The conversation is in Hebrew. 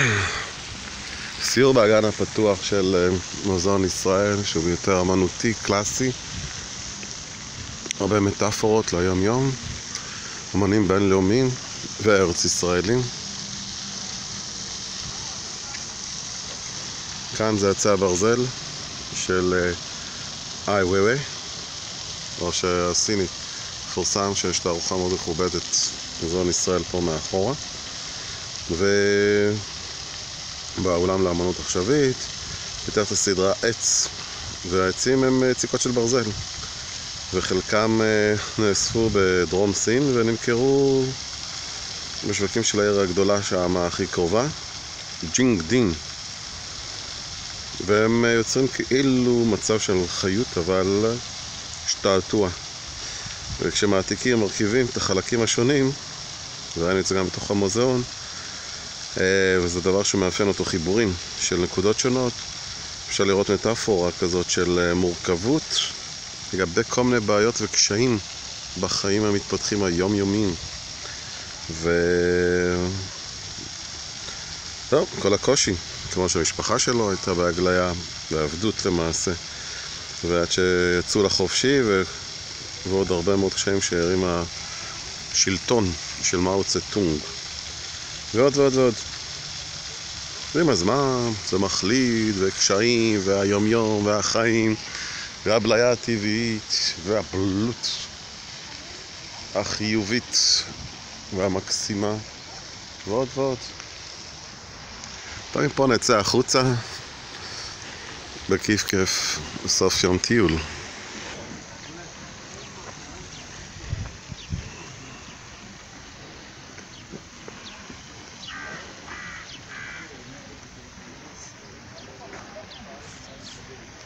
סיור באגן הפתוח של מוזיאון ישראל, שהוא יותר אמנותי, קלאסי, הרבה מטאפורות ליום יום, אמנים בינלאומיים וארץ ישראלים. כאן זה עצי הברזל של איי ווי, או שהסיני פורסם, שיש תערוכה מאוד מכובדת מוזיאון ישראל פה מאחורה. ובאולם לאמנות עכשווית פיתח את הסדרה עץ, והעצים הם יציקות של ברזל, וחלקם נאספו בדרום סין ונמכרו בשווקים של העיר הגדולה שם הכי קרובה, ג'ינגדין, והם יוצרים כאילו מצב של חיות אבל שתעתוע. וכשמעתיקים מרכיבים את החלקים השונים, וראינו את זה גם בתוך המוזיאון, וזה דבר שמאפיין אותו, חיבורים של נקודות שונות, אפשר לראות מטאפורה כזאת של מורכבות לגבי כל מיני בעיות וקשיים בחיים המתפתחים היומיומיים. טוב, כל הקושי, כמו שהמשפחה שלו הייתה בהגליה, בעבדות למעשה, ועד שיצאו לחופשי, ועוד הרבה מאוד קשיים שהרים השלטון של מאו צטונג, ועוד ועוד ועוד. ועם הזמן זה מחליד, וקשיים, והיומיום, והחיים, והבליה הטבעית, והבלות החיובית והמקסימה, ועוד ועוד. טוב, מפה נצא החוצה בכיף כיף בסוף יום טיול.